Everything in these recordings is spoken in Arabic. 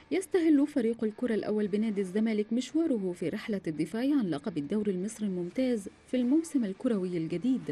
يستهل فريق الكرة الأول بنادي الزمالك مشواره في رحلة الدفاع عن لقب الدوري المصري الممتاز في الموسم الكروي الجديد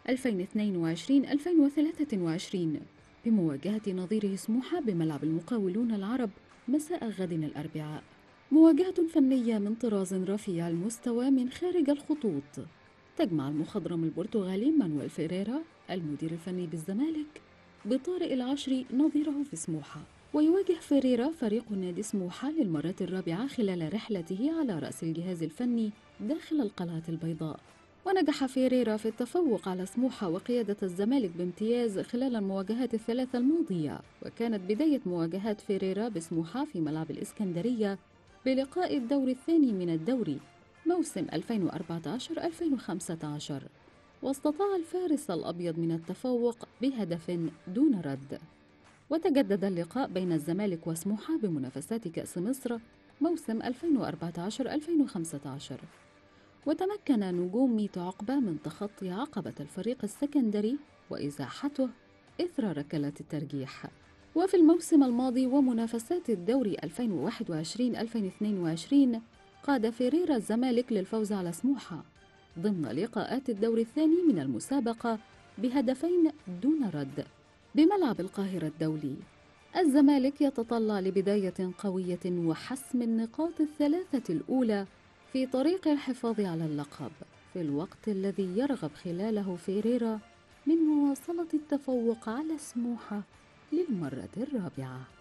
2022-2023 بمواجهة نظيره سموحة بملعب المقاولون العرب مساء غد الأربعاء. مواجهة فنية من طراز رفيع المستوى من خارج الخطوط، تجمع المخضرم البرتغالي مانويل فيريرا المدير الفني بالزمالك بطارق العشري نظيره في سموحة. ويواجه فيريرا فريق نادي سموحة للمرة الرابعة خلال رحلته على رأس الجهاز الفني داخل القلعة البيضاء. ونجح فيريرا في التفوق على سموحة وقيادة الزمالك بامتياز خلال المواجهات الثلاثة الماضية، وكانت بداية مواجهات فيريرا بسموحة في ملعب الإسكندرية بلقاء الدور الثاني من الدوري موسم 2014-2015، واستطاع الفارس الأبيض من التفوق بهدف دون رد. وتجدد اللقاء بين الزمالك وسموحة بمنافسات كأس مصر موسم 2014-2015، وتمكن نجوم ميت عقبة من تخطي عقبة الفريق السكندري وإزاحته إثر ركلات الترجيح. وفي الموسم الماضي ومنافسات الدوري 2021-2022 قاد فيريرا الزمالك للفوز على سموحة ضمن لقاءات الدور الثاني من المسابقة بهدفين دون رد بملعب القاهرة الدولي. الزمالك يتطلع لبداية قوية وحسم النقاط الثلاثة الأولى في طريق الحفاظ على اللقب، في الوقت الذي يرغب خلاله فيريرا من مواصلة التفوق على سموحة للمرة الرابعة.